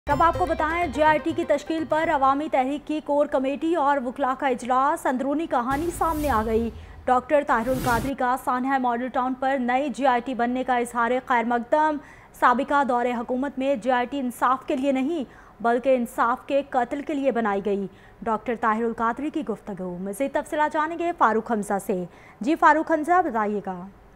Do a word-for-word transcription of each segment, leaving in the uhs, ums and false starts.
तब आपको बताएं, जे आई टी की तश्कील पर अवामी तहरीक की कोर कमेटी और वकला का इजलास। अंदरूनी कहानी सामने आ गई। डॉक्टर ताहिरुल कादरी का सान्हा मॉडल टाउन पर नई जे आई टी बनने का इजहार खैर मकदम। साबिका दौरे हुकूमत में जे आई टी इंसाफ के लिए नहीं बल्कि इंसाफ के कत्ल के लिए बनाई गई। डॉक्टर ताहिरुल कादरी की गुफ्तगू। मज़ीद तफसीलात जानेंगे फारूक हमजा से। जी फारूक हमजा, बताइएगा।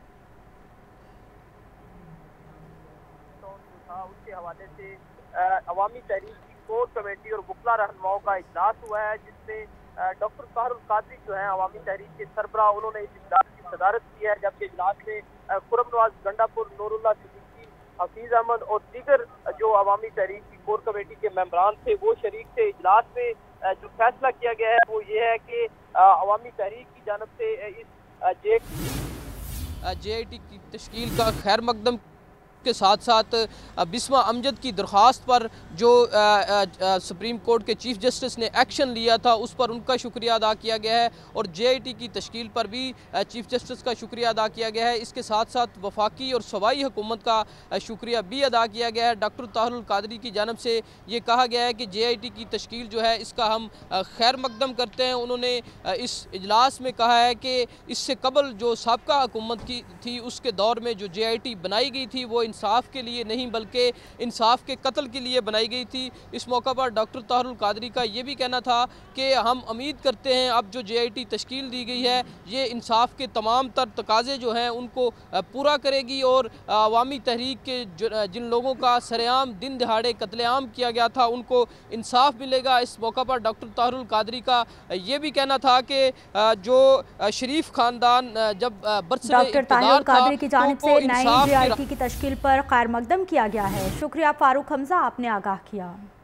उसके हवाले से अवामी तहरीक की कोर कमेटी और वकला रहनुमाओं का इजलास हुआ है, जिसमें डॉक्टर ताहिरुल कादरी जो है अवामी तहरीक के सरबराह, उन्होंने इस इजलास की सदारत की है। जबकि इजलास में खुरम नवाज गंडापुर, नूरुल्लाह सिद्दीकी, हफीज अहमद और दीगर जो अवामी तहरीक की कोर कमेटी के मेंबरान थे वो शरीक थे। इजलास में जो फैसला किया गया है वो ये है कि अवामी तहरीक की जानब से इस जे जे आई टी की तश्कील का खैर मकदम के साथ साथ बिस्मा अमजद की दरख्वास्त पर जो आ, आ, सुप्रीम कोर्ट के चीफ जस्टिस ने एक्शन लिया था उस पर उनका शुक्रिया अदा किया गया है और जे आई टी की तश्कील पर भी चीफ जस्टिस का शुक्रिया अदा किया गया है। इसके साथ साथ वफाकी और सूबाई हुकूमत का शुक्रिया भी अदा किया गया है। डॉक्टर ताहिरुल कादरी की जानब से ये कहा गया है कि जे आई टी की तश्कील जो है इसका हम खैर मकदम करते हैं। उन्होंने इस इजलास में कहा है कि इससे कबल जो साबका हुकूमत की थी उसके दौर में जो जे आई टी बनाई गई थी वो इंसाफ के लिए नहीं बल्कि इंसाफ के कत्ल के लिए बनाई गई थी। इस मौका पर डॉक्टर ताहिरुल कादरी का ये भी कहना था कि हम उम्मीद करते हैं अब जो जे आई टी तश्कील दी गई है ये इंसाफ के तमाम तर तकाजे जो हैं उनको पूरा करेगी और अवामी तहरीक के जिन लोगों का सरेआम दिन दिहाड़े कत्लेआम किया गया था उनको इंसाफ मिलेगा। इस मौका पर डॉक्टर ताहिरुल कादरी का ये भी कहना था कि जो शरीफ खानदान जब बरसरे डॉक्टर ताहिरुल कादरी की जानिब से नई जे आई टी की तश्कील पर खैर मकदम किया गया है। शुक्रिया फारूक हमजा, आपने आगाह किया।